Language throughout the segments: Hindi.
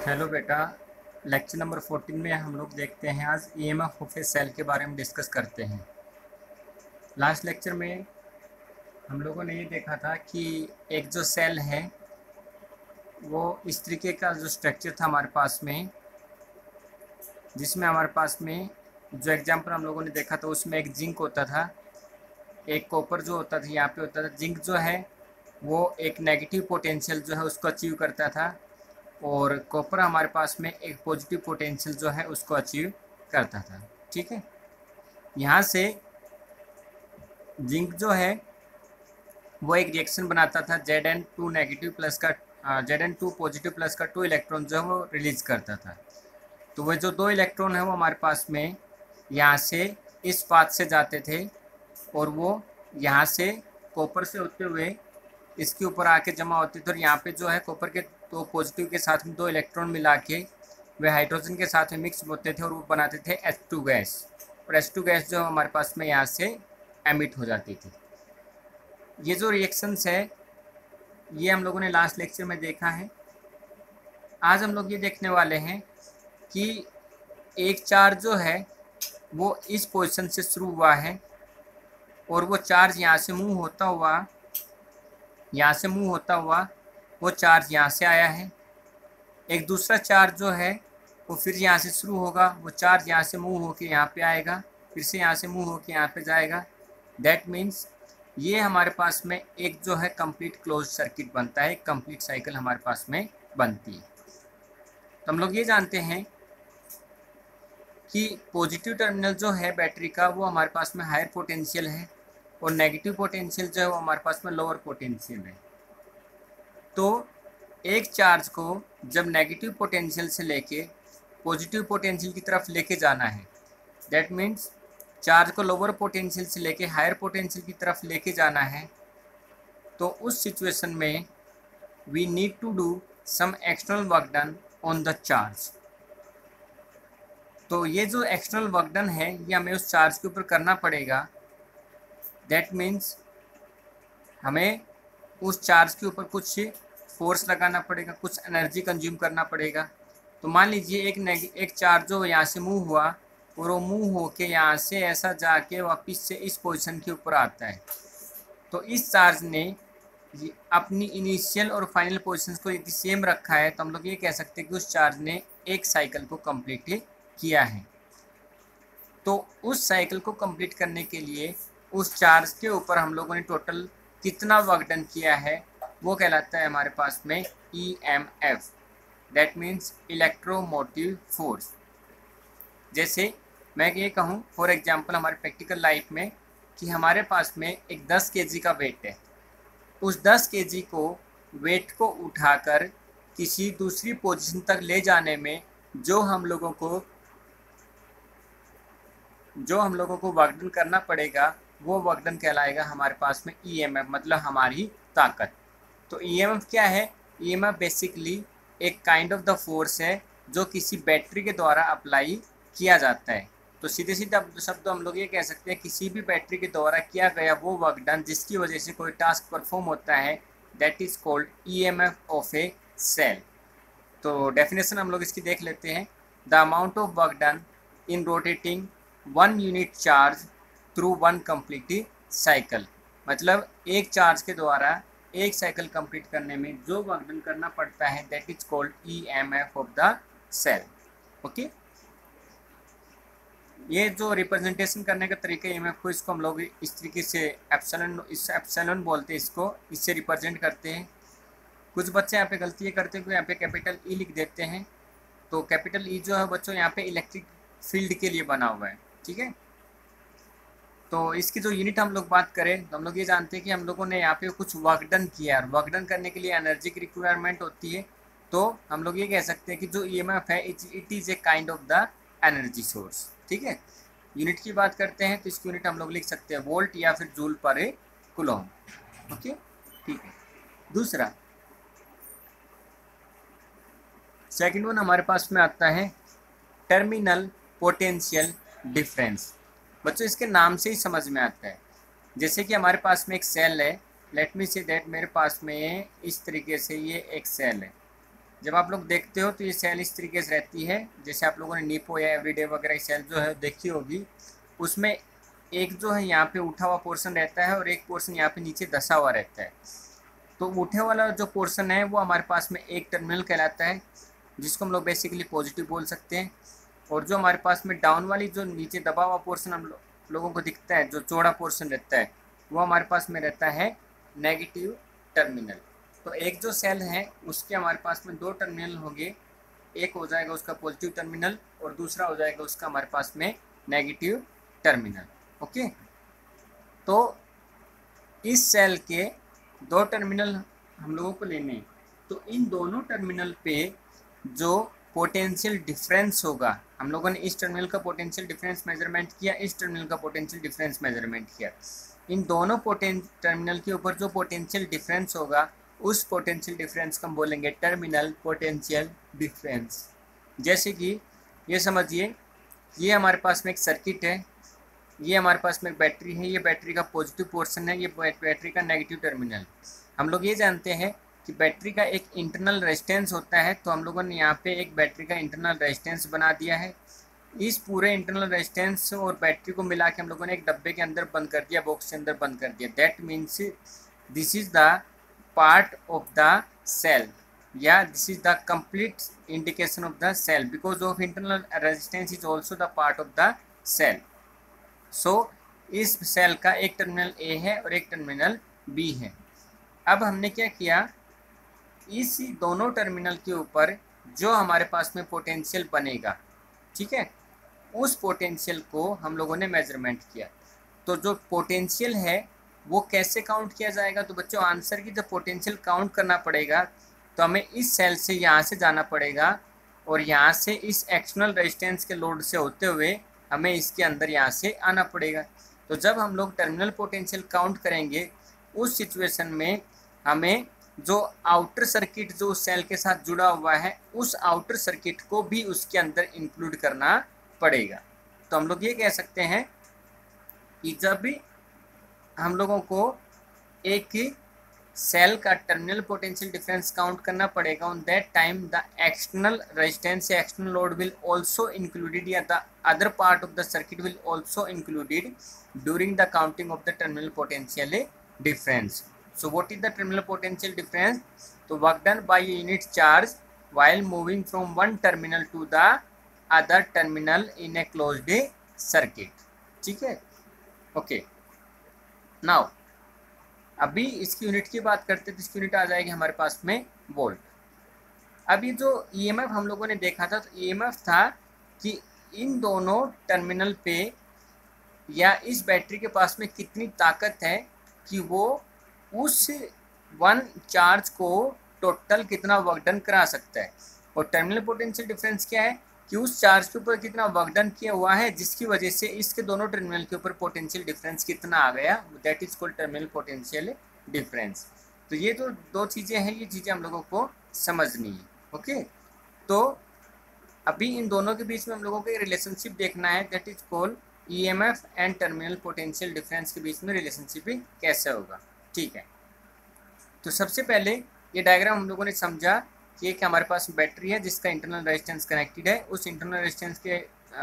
हेलो बेटा। लेक्चर नंबर 14 में हम लोग देखते हैं आज ईएमएफ ऑफ ए सेल के बारे में डिस्कस करते हैं। लास्ट लेक्चर में हम लोगों ने ये देखा था कि एक जो सेल है वो इस तरीके का जो स्ट्रक्चर था हमारे पास में, जिसमें हमारे पास में जो एग्जाम्पल हम लोगों ने देखा था उसमें एक जिंक होता था, एक कॉपर जो होता था यहाँ पे होता था। जिंक जो है वो एक नेगेटिव पोटेंशियल जो है उसको अचीव करता था और कॉपर हमारे पास में एक पॉजिटिव पोटेंशियल जो है उसको अचीव करता था। ठीक है, यहाँ से जिंक जो है वो एक रिएक्शन बनाता था, Zn2 नेगेटिव प्लस का Zn2 पॉजिटिव प्लस का 2 इलेक्ट्रॉन जो है वो रिलीज करता था। तो वह जो 2 इलेक्ट्रॉन है वो हमारे पास में यहाँ से इस पाथ से जाते थे और वो यहाँ से कॉपर से होते हुए इसके ऊपर आके जमा होते थे और यहाँ पे जो है कॉपर के 2 पॉजिटिव के साथ में 2 इलेक्ट्रॉन मिला के वे हाइड्रोजन के साथ में मिक्स होते थे और वो बनाते थे H2 गैस। और H2 गैस जो हमारे पास में यहाँ से एमिट हो जाती थी। ये जो रिएक्शंस है ये हम लोगों ने लास्ट लेक्चर में देखा है। आज हम लोग ये देखने वाले हैं कि एक चार्ज जो है वो इस पोजीशन से शुरू हुआ है और वो चार्ज यहाँ से मूव होता हुआ वो चार्ज यहाँ से आया है। एक दूसरा चार्ज जो है वो फिर यहाँ से शुरू होगा, वो चार्ज यहाँ से मूव होके यहाँ पे आएगा, फिर से यहाँ से मूव होके यहाँ पे जाएगा। दैट मीन्स ये हमारे पास में एक जो है कंप्लीट क्लोज सर्किट बनता है, कंप्लीट साइकिल हमारे पास में बनती है। तो हम लोग ये जानते हैं कि पॉजिटिव टर्मिनल जो है बैटरी का वो हमारे पास में हायर पोटेंशियल है और नेगेटिव पोटेंशियल जो है वो हमारे पास में लोअर पोटेंशियल है। तो एक चार्ज को जब नेगेटिव पोटेंशियल से लेके पॉजिटिव पोटेंशियल की तरफ लेके जाना है, दैट मीन्स चार्ज को लोअर पोटेंशियल से लेके हायर पोटेंशियल की तरफ लेके जाना है, तो उस सिचुएशन में we need to do some external work done on the charge. तो ये जो एक्सटर्नल वर्क डन है ये हमें उस चार्ज के ऊपर करना पड़ेगा। दैट मीन्स हमें उस चार्ज के ऊपर कुछ फोर्स लगाना पड़ेगा, कुछ एनर्जी कंज्यूम करना पड़ेगा। तो मान लीजिए एक चार्ज जो यहाँ से मूव हुआ और वो मूव होके यहाँ से ऐसा जाके वापस से इस पोजीशन के ऊपर आता है। तो इस चार्ज ने अपनी इनिशियल और फाइनल पोजीशंस को यदि सेम रखा है तो हम लोग ये कह सकते हैं कि उस चार्ज ने एक साइकिल को कंप्लीट किया है। तो उस साइकिल को कंप्लीट करने के लिए उस चार्ज के ऊपर हम लोगों ने टोटल कितना वर्क डन किया है वो कहलाता है हमारे पास में EMF, that means electromotive force. जैसे मैं ये कहूँ फॉर एग्जांपल हमारे प्रैक्टिकल लाइफ में कि हमारे पास में एक 10 kg का वेट है, उस 10 kg को वेट को उठाकर किसी दूसरी पोजीशन तक ले जाने में जो हम लोगों को वर्क डन करना पड़ेगा वो वर्क डन कहलाएगा हमारे पास में EMF, मतलब हमारी ताकत। तो EMF क्या है? EMF बेसिकली एक काइंड ऑफ द फोर्स है जो किसी बैटरी के द्वारा अप्लाई किया जाता है। तो सीधे सीधे शब्द हम लोग ये कह सकते हैं किसी भी बैटरी के द्वारा किया गया वो वर्क डन जिसकी वजह से कोई टास्क परफॉर्म होता है, that is called EMF of a cell. तो डेफिनेशन हम लोग इसकी देख लेते हैं। The amount of work done in rotating 1 unit charge through 1 complete cycle, मतलब एक चार्ज के द्वारा एक साइकिल कंप्लीट करने में जो वर्क डन करना पड़ता है that is called EMF of the cell. Okay, ये जो रिप्रेजेंटेशन करने का तरीका EMF को, इसको हम लोग इस तरीके से एप्सिलॉन बोलते हैं, इसको इससे रिप्रेजेंट करते हैं। कुछ बच्चे यहाँ पे गलती करते हैं, यहाँ पे कैपिटल E लिख देते हैं। तो कैपिटल E जो है बच्चों यहाँ पे इलेक्ट्रिक फील्ड के लिए बना हुआ है। ठीक है, तो इसकी जो यूनिट हम लोग बात करें तो हम लोग ये जानते हैं कि हम लोगों ने यहाँ पे कुछ वर्क डन किया है। वर्क डन करने के लिए एनर्जी की रिक्वायरमेंट होती है। तो हम लोग ये कह सकते हैं कि जो EMF है it is a kind of the energy source. ठीक है, यूनिट की बात करते हैं तो इसकी यूनिट हम लोग लिख सकते हैं वोल्ट या फिर जूल पर ए कूलम। ओके, ठीक है। दूसरा सेकंड वन हमारे पास में आता है टर्मिनल पोटेंशियल डिफरेंस। बच्चों इसके नाम से ही समझ में आता है। जैसे कि हमारे पास में एक सेल है, लेट मी से दैट मेरे पास में इस तरीके से ये एक सेल है। जब आप लोग देखते हो तो ये सेल इस तरीके से रहती है, जैसे आप लोगों ने नीपो या एवरीडे वगैरह सेल जो है देखी होगी, उसमें एक जो है यहाँ पे उठा हुआ पोर्शन रहता है और एक पोर्शन यहाँ पे नीचे धंसा हुआ रहता है। तो उठे वाला जो पोर्शन है वो हमारे पास में एक टर्मिनल कहलाता है, जिसको हम लोग बेसिकली पॉजिटिव बोल सकते हैं। और जो हमारे पास में डाउन वाली जो नीचे दबा हुआ पोर्शन हम लोगों को दिखता है, जो चौड़ा पोर्शन रहता है, वो हमारे पास में रहता है नेगेटिव टर्मिनल। तो एक जो सेल है उसके हमारे पास में दो टर्मिनल होंगे, एक हो जाएगा उसका पॉजिटिव टर्मिनल और दूसरा हो जाएगा उसका हमारे पास में नेगेटिव टर्मिनल। ओके, तो इस सेल के दो टर्मिनल हम लोगों को लेने हैं, तो इन दोनों टर्मिनल पे जो पोटेंशियल डिफरेंस होगा, हम लोगों ने इस टर्मिनल का पोटेंशियल डिफरेंस मेजरमेंट किया, इस टर्मिनल का पोटेंशियल डिफरेंस मेजरमेंट किया, इन दोनों टर्मिनल के ऊपर जो पोटेंशियल डिफरेंस होगा उस पोटेंशियल डिफरेंस को हम बोलेंगे टर्मिनल पोटेंशियल डिफरेंस। जैसे कि ये समझिए, ये हमारे पास में एक सर्किट है, ये हमारे पास में एक बैटरी है, ये बैटरी का पॉजिटिव पोर्शन है, ये बैटरी का नेगेटिव टर्मिनल। हम लोग ये जानते हैं कि बैटरी का एक इंटरनल रेजिस्टेंस होता है, तो हम लोगों ने यहाँ पे एक बैटरी का इंटरनल रेजिस्टेंस बना दिया है। इस पूरे इंटरनल रेजिस्टेंस और बैटरी को मिला के हम लोगों ने एक डब्बे के अंदर बंद कर दिया, बॉक्स के अंदर बंद कर दिया। That means this is the part of the cell, या this is the complete indication of the cell, because of internal resistance is also the part of the cell. So इस सेल का एक टर्मिनल ए है और एक टर्मिनल बी है। अब हमने क्या किया, इस दोनों टर्मिनल के ऊपर जो हमारे पास में पोटेंशियल बनेगा, ठीक है, उस पोटेंशियल को हम लोगों ने मेजरमेंट किया। तो जो पोटेंशियल है वो कैसे काउंट किया जाएगा, तो बच्चों आंसर की जब पोटेंशियल काउंट करना पड़ेगा तो हमें इस सेल से यहाँ से जाना पड़ेगा और यहाँ से इस एक्सटर्नल रेजिस्टेंस के लोड से होते हुए हमें इसके अंदर यहाँ से आना पड़ेगा। तो जब हम लोग टर्मिनल पोटेंशियल काउंट करेंगे उस सिचुएशन में हमें जो आउटर सर्किट जो सेल के साथ जुड़ा हुआ है उस आउटर सर्किट को भी उसके अंदर इंक्लूड करना पड़ेगा। तो हम लोग ये कह सकते हैं कि जब भी हम लोगों को एक सेल का टर्मिनल पोटेंशियल डिफरेंस काउंट करना पड़ेगा, on that time the external resistance या external load will also included, या the other part of the circuit will also included during the counting of the terminal potential difference. So what is the terminal potential difference? तो work done by a unit charge while moving from one terminal to the other terminal in a closed circuit, ठीक है। ओके, नाउ अभी इसकी यूनिट की बात करते हैं तो इसकी यूनिट आ जाएगी हमारे पास में वोल्ट। अभी जो ईएमएफ हम लोगों ने देखा था, तो ईएमएफ था कि इन दोनों टर्मिनल पे या इस बैटरी के पास में कितनी ताकत है कि वो उस वन चार्ज को टोटल कितना वर्क डन करा सकता है। और टर्मिनल पोटेंशियल डिफरेंस क्या है कि उस चार्ज के ऊपर कितना वर्क डन किया हुआ है, जिसकी वजह से इसके दोनों टर्मिनल के ऊपर पोटेंशियल डिफरेंस कितना आ गया, that is called terminal potential difference. तो ये जो दो चीज़ें हैं ये चीज़ें हम लोगों को समझनी है। ओके, तो अभी इन दोनों के बीच में हम लोगों को रिलेशनशिप देखना है, that is called EMF and terminal potential difference के बीच में रिलेशनशिप कैसे होगा, ठीक है। तो सबसे पहले ये डायग्राम हम लोगों ने समझा कि एक हमारे पास बैटरी है जिसका इंटरनल रेजिस्टेंस कनेक्टेड है, उस इंटरनल रेजिस्टेंस के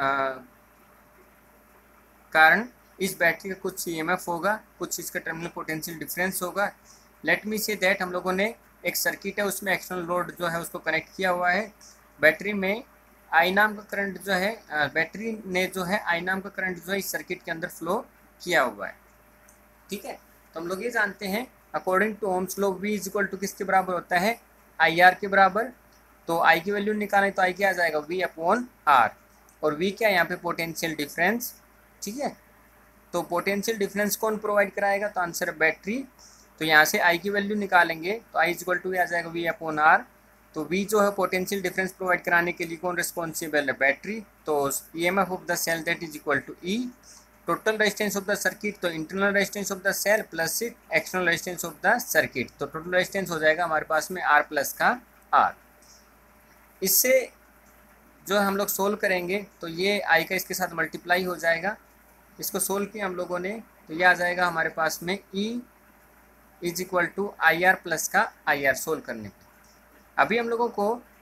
कारण इस बैटरी का कुछ ईएमएफ होगा, कुछ इसका टर्मिनल पोटेंशियल डिफरेंस होगा। लेट मी से दैट हम लोगों ने एक सर्किट है उसमें एक्सटर्नल लोड जो है उसको कनेक्ट किया हुआ है। बैटरी में आई नाम का करंट जो है, बैटरी ने जो है आई नाम का करंट जो है इस सर्किट के अंदर फ्लो किया हुआ है, ठीक है। तो हम लोग ये जानते हैं according to Ohm's law V is equal to किसके बराबर होता है, IR के बराबर। तो I की वैल्यू निकालें तो I क्या आ जाएगा, V अपॉन R, और V क्या है यहाँ पे पोटेंशियल डिफरेंस, ठीक है। तो पोटेंशियल डिफरेंस कौन प्रोवाइड कराएगा, तो आंसर है बैटरी। तो यहाँ से I की वैल्यू निकालेंगे तो I इज इक्वल टू आ जाएगा V अपॉन R। तो V जो है पोटेंशियल डिफरेंस प्रोवाइड कराने के लिए कौन रिस्पॉन्सिबल है, बैटरी। तो EMF of the cell that is equal to E, total resistance of the circuit, तो internal resistance of the cell plus external resistance of the circuit, तो टोटल रेजिस्टेंस हो जाएगा हमारे पास में R प्लस का R। इससे जो हम लोग सोल्व करेंगे तो ये I का इसके साथ मल्टीप्लाई हो जाएगा, इसको सोल्व किया हम लोगों ने तो ये आ जाएगा हमारे पास में E is equal to IR plus का IR सोल्व करने पे। अभी हम लोगों को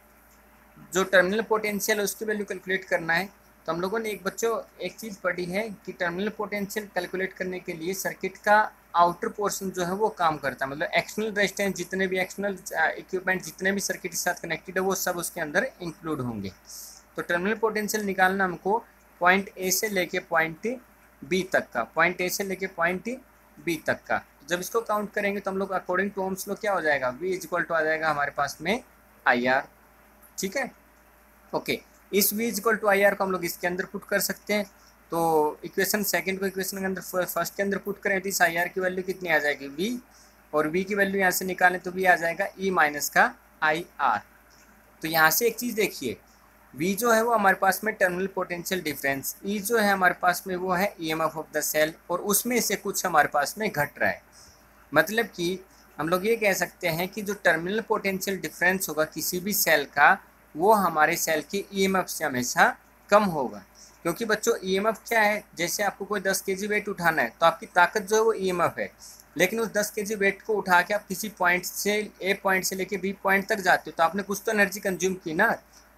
जो टर्मिनल पोटेंशियल है उसकी वैल्यू कैलकुलेट करना है। तो हम लोगों ने एक चीज़ पढ़ी है कि टर्मिनल पोटेंशियल कैलकुलेट करने के लिए सर्किट का आउटर पोर्शन जो है वो काम करता है, मतलब एक्सटर्नल रेजिस्टेंस, जितने भी एक्सटर्नल इक्विपमेंट जितने भी सर्किट के साथ कनेक्टेड है वो सब उसके अंदर इंक्लूड होंगे। तो टर्मिनल पोटेंशियल निकालना हमको पॉइंट ए से लेके पॉइंट बी तक का, पॉइंट ए से लेके पॉइंट बी तक का। जब इसको काउंट करेंगे तो हम लोग अकॉर्डिंग टू ओम्स लॉ क्या हो जाएगा, V इक्वल टू आ जाएगा हमारे पास में IR। ठीक है, ओके। इस V इक्वल टू IR को हम लोग इसके अंदर पुट कर सकते हैं। तो इक्वेशन सेकंड को इक्वेशन के अंदर फर्स्ट के अंदर पुट करें तो इस IR की वैल्यू कितनी आ जाएगी, V, और V की वैल्यू यहाँ से निकालें तो V आ जाएगा E माइनस का IR। तो यहाँ से एक चीज़ देखिए, V जो है वो हमारे पास में टर्मिनल पोटेंशियल डिफरेंस, E जो है हमारे पास में वो है EMF ऑफ द सेल, और उसमें से कुछ हमारे पास में घट रहा है। मतलब कि हम लोग ये कह सकते हैं कि जो टर्मिनल पोटेंशियल डिफरेंस होगा किसी भी सेल का, वो हमारे सेल की EMF से हमेशा कम होगा। क्योंकि बच्चों EMF क्या है, जैसे आपको कोई 10 kg वेट उठाना है तो आपकी ताकत जो है वो EMF है, लेकिन उस 10 kg वेट को उठा के आप किसी पॉइंट से A पॉइंट से लेके B पॉइंट तक जाते हो तो आपने कुछ तो एनर्जी कंज्यूम की ना।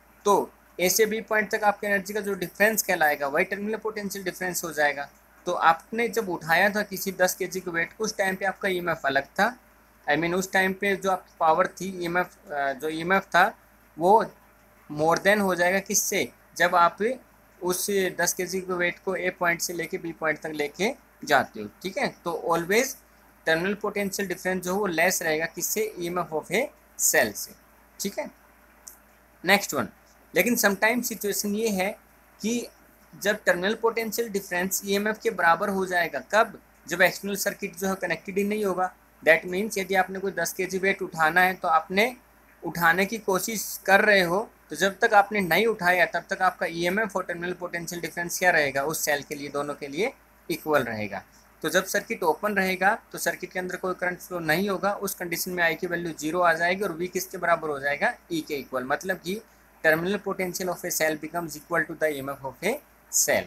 तो A से B पॉइंट तक आपकी एनर्जी का जो डिफरेंस कहलाएगा वही टर्मिनल पोटेंशियल डिफरेंस हो जाएगा। तो आपने जब उठाया था किसी 10 kg के वेट को, उस टाइम पे आपका EMF अलग था, उस टाइम पे जो आपकी पावर थी, जो EMF था वो मोर देन हो जाएगा किससे, जब आप उस 10 kg के वेट को A पॉइंट से लेके B पॉइंट तक लेके जाते हो। ठीक है, तो ऑलवेज टर्मिनल पोटेंशियल डिफरेंस जो है वो लेस रहेगा किससे, EMF ऑफ ए सेल से। ठीक है, नेक्स्ट वन। लेकिन समटाइम सिचुएशन ये है कि जब टर्मिनल पोटेंशियल डिफरेंस EMF के बराबर हो जाएगा, कब, जब एक्सटर्नल सर्किट जो है कनेक्टेड ही नहीं होगा। दैट मीन्स यदि आपने कोई 10 kg वेट उठाना है तो आपने उठाने की कोशिश कर रहे हो, तो जब तक आपने नहीं उठाया तब तक आपका EMF और टर्मिनल पोटेंशियल डिफरेंस क्या रहेगा, उस सेल के लिए, दोनों के लिए इक्वल रहेगा। तो जब सर्किट ओपन रहेगा तो सर्किट के अंदर कोई करंट फ्लो नहीं होगा, उस कंडीशन में I की वैल्यू 0 आ जाएगी और V किसके बराबर हो जाएगा, E के इक्वल। मतलब कि terminal potential of a cell becomes equal to the EMF of a cell.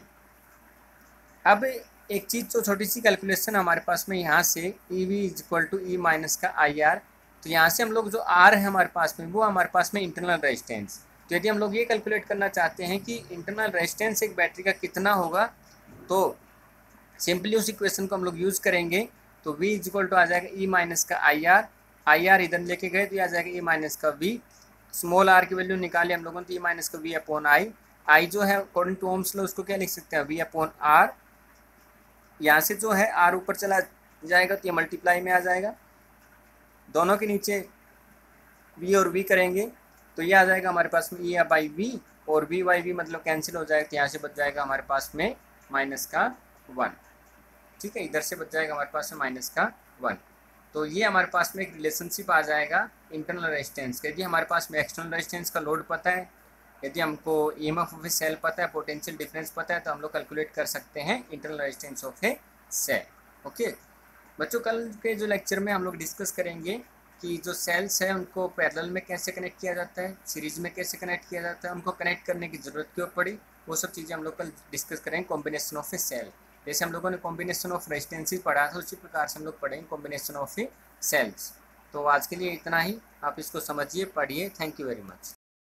अब एक चीज़ तो छोटी सी कैलकुलेशन हमारे पास में यहाँ से EV equal to E minus का IR। तो यहाँ से हम लोग जो R है हमारे पास में वो हमारे पास में इंटरनल रेजिस्टेंस। तो यदि हम लोग ये कैलकुलेट करना चाहते हैं कि इंटरनल रेजिस्टेंस एक बैटरी का कितना होगा, तो सिंपली उस इक्वेशन को हम लोग यूज़ करेंगे। तो V इक्वल टू आ जाएगा E माइनस का IR इधर लेके गए तो ये आ जाएगा E माइनस का V। स्मॉल r की वैल्यू निकाली हम लोगों ने तो E माइनस का V अपॉन I जो है अकॉर्डिंग टू ओम्स लॉ उसको क्या लिख सकते हैं, V अपॉन R। यहाँ से जो है R ऊपर चला जाएगा तो ये मल्टीप्लाई में आ जाएगा, दोनों के नीचे V और V करेंगे तो ये आ जाएगा हमारे पास में E बाई V, और V बाई V मतलब कैंसिल हो जाएगा, तो यहाँ से बच जाएगा हमारे पास में माइनस का 1। ठीक है, इधर से बच जाएगा हमारे पास में माइनस का 1। तो ये हमारे पास में एक रिलेशनशिप आ जाएगा इंटरनल रेजिस्टेंस का। यदि हमारे पास में एक्सटर्नल रेजिस्टेंस का लोड पता है, यदि हमको EMF ऑफ ए सेल पता है, पोटेंशियल डिफरेंस पता है, तो हम लोग कैलकुलेट कर सकते हैं internal resistance of a cell. Okay बच्चों, कल के जो लेक्चर में हम लोग डिस्कस करेंगे कि जो सेल्स है उनको पैरेलल में कैसे कनेक्ट किया जाता है, सीरीज में कैसे कनेक्ट किया जाता है, उनको कनेक्ट करने की ज़रूरत क्यों पड़ी, वो सब चीज़ें हम लोग कल डिस्कस करेंगे। कॉम्बिनेशन ऑफ ए सेल, जैसे हम लोगों ने कॉम्बिनेशन ऑफ रेजिस्टेंसेस पढ़ा था उसी प्रकार से हम लोग पढ़ेंगे कॉम्बिनेशन ऑफ ए सेल्स। तो आज के लिए इतना ही, आप इसको समझिए, पढ़िए। Thank you very much.